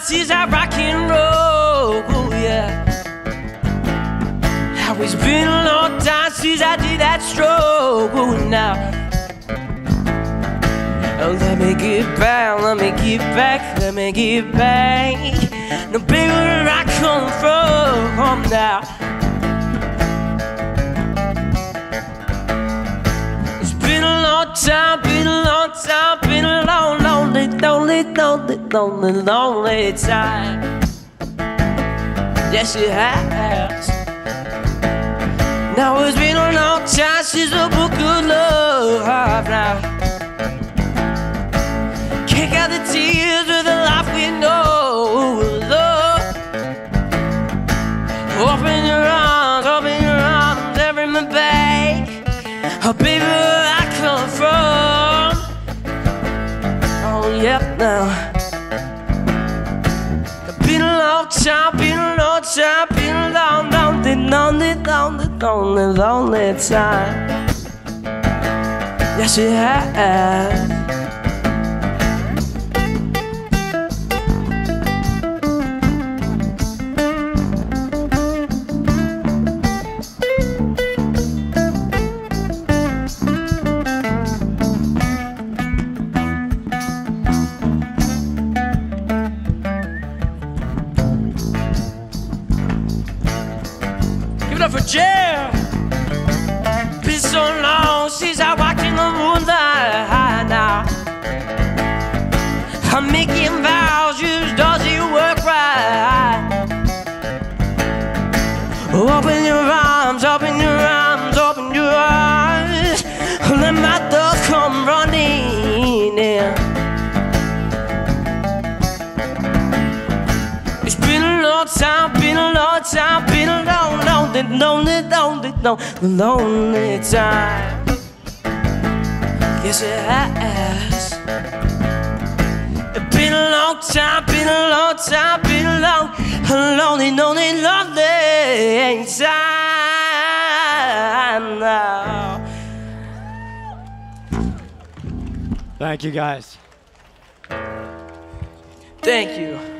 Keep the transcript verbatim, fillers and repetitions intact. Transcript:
since I rock and roll, oh yeah. Now it's been a long time since I did that stroke, oh now. Oh, let me get back, let me get back, let me get back. No, baby, where I come from, come now. It's been a long time, been a long time, been a long, lonely, lonely, lonely, lonely, lonely time. Yes, it has. Now it's been a long time since a book of love now. Kick out the tears with the life we know, love. Open your arms, open your arms, and bring me back. Oh, baby, where I come from. Oh, yep, now. Been a long time, been a long time, been a long, lonely, lonely, lonely, lonely, lonely time. Yes, it has. For jail. Been so long since I walked in the moonlight now. I'm making vows, just does it work right? Open your arms, open your arms, open your eyes. Let my love come running in. It's been a long time, been a long time, been a long, lonely, lonely, lonely, lonely, lonely time. Yes, it has. It's been a long time, been a long time, been a long, lonely, lonely, lonely time now. Thank you, guys. Thank you.